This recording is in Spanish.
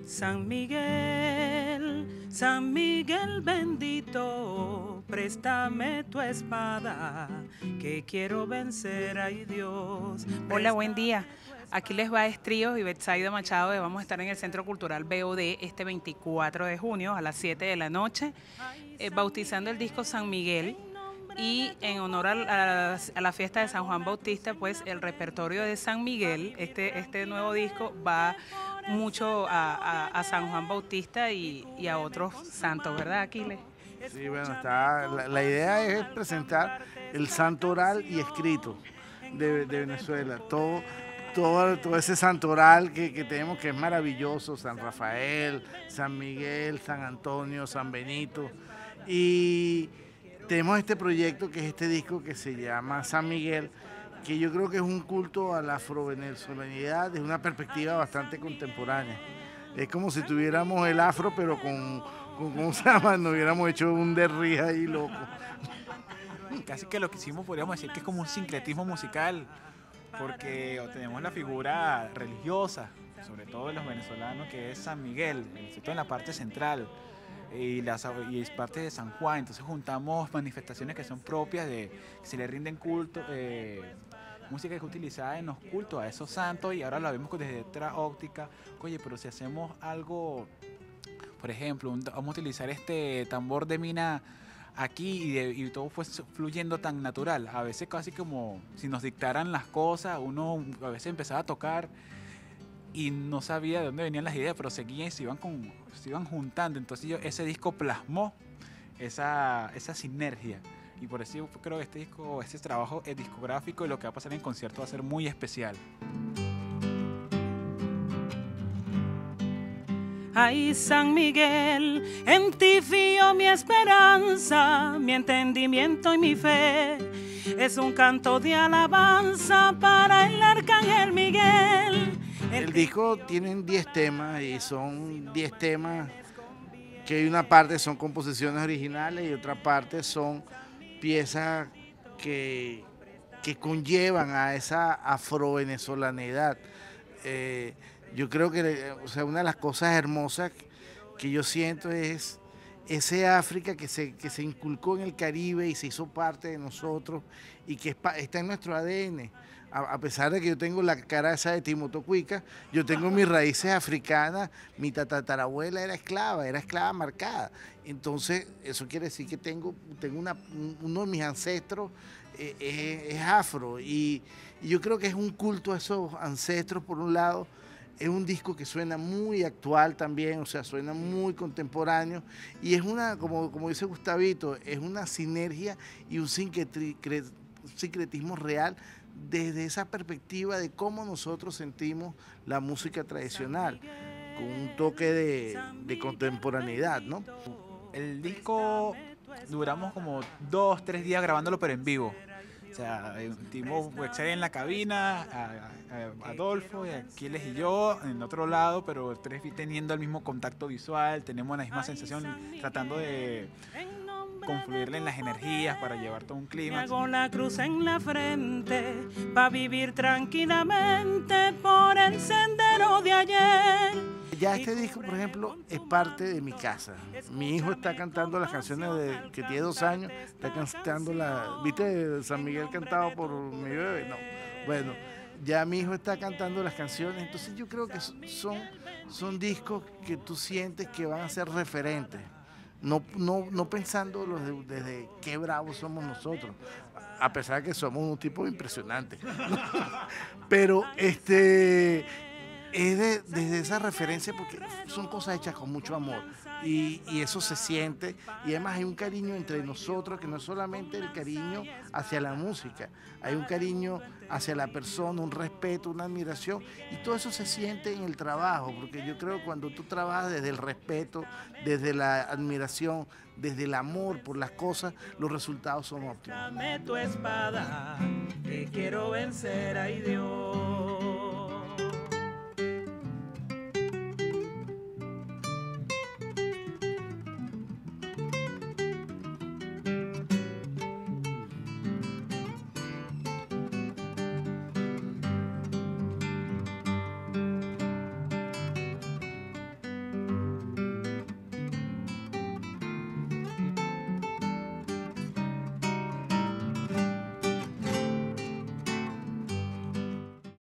San Miguel bendito, préstame tu espada, que quiero vencer, ay Dios. Hola, buen día. Aquí les va Estríos y Betsaida Machado. Vamos a estar en el Centro Cultural BOD este 24 de junio a las 7 de la noche, bautizando el disco San Miguel. Y en honor a la fiesta de San Juan Bautista, pues el repertorio de San Miguel, este nuevo disco va mucho a San Juan Bautista y a otros santos, ¿verdad, Aquiles? Sí, bueno, la idea es presentar el santo oral y escrito de Venezuela. Todo ese santo oral que tenemos, que es maravilloso: San Rafael, San Miguel, San Antonio, San Benito. Y tenemos este proyecto, que es este disco que se llama San Miguel, que yo creo que es un culto a la afrovenezolanidad desde una perspectiva bastante contemporánea. Es como si tuviéramos el afro, pero ¿cómo se llama? Nos hubiéramos hecho un derrija ahí loco. Casi que lo que hicimos, podríamos decir que es como un sincretismo musical, porque tenemos la figura religiosa, sobre todo de los venezolanos, que es San Miguel, en la parte central, y es parte de San Juan. Entonces juntamos manifestaciones que son propias, que se le rinden culto, música que es utilizada en los cultos a esos santos, y ahora la vemos desde otra óptica. Oye, pero si hacemos algo, por ejemplo, vamos a utilizar este tambor de mina aquí, y todo fue fluyendo tan natural. A veces casi como si nos dictaran las cosas, uno a veces empezaba a tocar y no sabía de dónde venían las ideas, pero seguían y se iban juntando. Entonces ese disco plasmó esa sinergia, y por eso yo creo que este trabajo es discográfico, y lo que va a pasar en concierto va a ser muy especial. Ay, San Miguel, en ti fío mi esperanza, mi entendimiento y mi fe. Es un canto de alabanza para el arcángel Miguel. El disco tiene 10 temas, y son 10 temas que hay una parte son composiciones originales y otra parte son piezas que conllevan a esa afrovenezolanidad. Yo creo que, o sea, una de las cosas hermosas que yo siento es ese África que se inculcó en el Caribe y se hizo parte de nosotros, y que está en nuestro ADN. A pesar de que yo tengo la cara esa de Timotocuica, yo tengo mis raíces africanas. Mi tatarabuela era esclava marcada. Entonces, eso quiere decir que tengo uno de mis ancestros es afro, y yo creo que es un culto a esos ancestros, por un lado. Es un disco que suena muy actual también, o sea, suena muy contemporáneo, y es como dice Gustavito, es una sinergia y un sincretismo real desde esa perspectiva de cómo nosotros sentimos la música tradicional, con un toque de contemporaneidad, ¿no? El disco duramos como 2-3 días grabándolo, pero en vivo. O sea, Timo en la cabina, a Adolfo, y Aquiles y yo en otro lado, pero tres teniendo el mismo contacto visual, tenemos la misma sensación, tratando de confluirle en las energías para llevar todo un clima. Hago la cruz en la frente, para vivir tranquilamente por el sendero de ayer. Ya este disco, por ejemplo, es parte de mi casa. Mi hijo está cantando las canciones que tiene 2 años, está cantando ¿viste San Miguel cantado por mi bebé? No. Bueno, ya mi hijo está cantando las canciones, entonces yo creo que son discos que tú sientes que van a ser referentes. No pensando desde qué bravos somos nosotros, a pesar de que somos un tipo impresionante. Pero es desde esa referencia, porque son cosas hechas con mucho amor, y eso se siente, y además hay un cariño entre nosotros, que no es solamente el cariño hacia la música, hay un cariño hacia la persona, un respeto, una admiración, y todo eso se siente en el trabajo, porque yo creo que cuando tú trabajas desde el respeto, desde la admiración, desde el amor por las cosas, los resultados son óptimos. Dame tu espada, que quiero vencer, ay Dios.